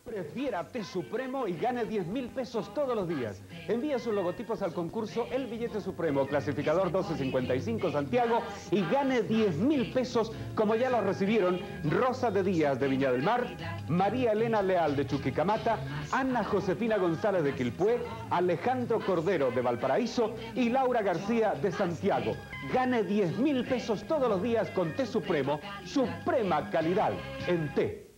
Prefiera Té Supremo y gane 10.000 pesos todos los días. Envía sus logotipos al concurso El Billete Supremo, clasificador 1255 Santiago, y gane 10.000 pesos como ya los recibieron Rosa de Díaz de Viña del Mar, María Elena Leal de Chuquicamata, Ana Josefina González de Quilpué, Alejandro Cordero de Valparaíso y Laura García de Santiago. Gane 10.000 pesos todos los días con Té Supremo, suprema calidad en té.